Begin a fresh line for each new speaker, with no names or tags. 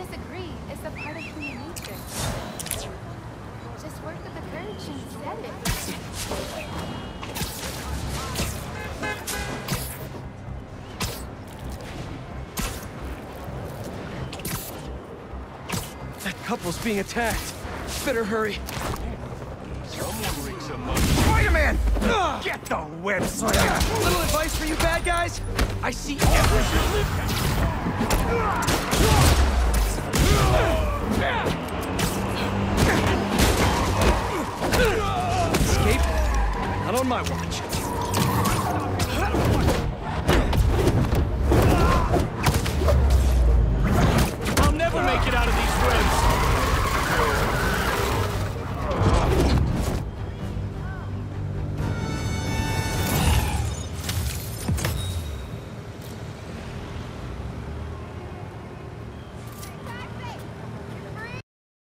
disagree. It's a part of human nature. Just work with the courage and set it.
That couple's being attacked. Better hurry.
Someone rig some money.
Spider-Man!
Get the website!
Little advice for you bad guys? I see everything. Escape? Not on my watch.